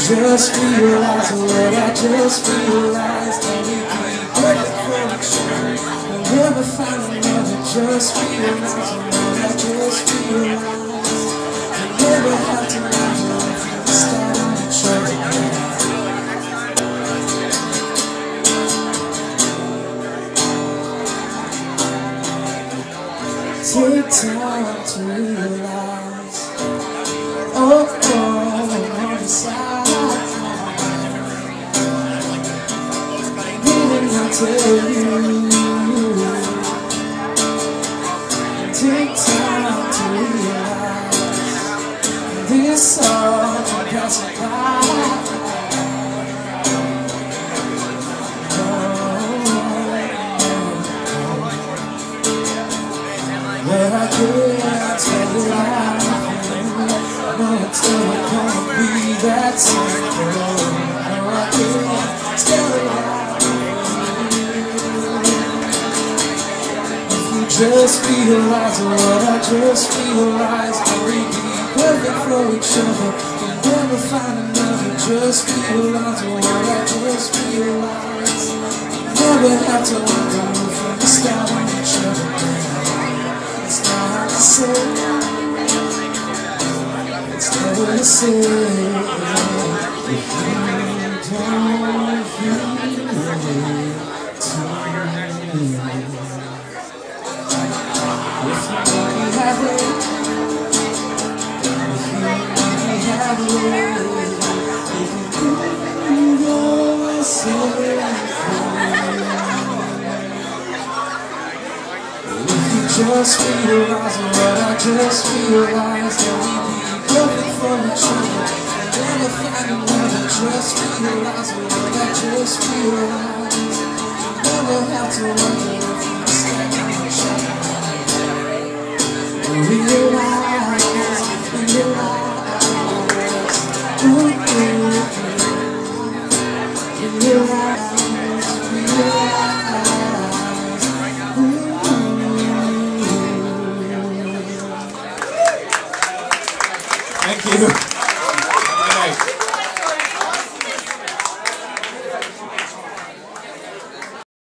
just realized what I just realized, that we be perfect for each other. We'll never find another. Just realized what I just realized. We never have to leave if we start on each other. Take time to realize, on the side, meaning I'll tell you. Take time to realize, this all can pass it by. But I can't tell you how no, it's never gonna be that simple. No, I can't tell you how. If you just realize what I just realized, that we be perfect for each other. We'll never find another. Just realize what I just realized. Never have to wonder if we start on each other. It's not the same. It's never the same if you don't feel it to me. If you really have it, if you really have it, if you don't say just realize what I just realized, that we be perfect for each other. Never find another. Just realize what I just realized. Never have to wonder if we stand on each other. Realize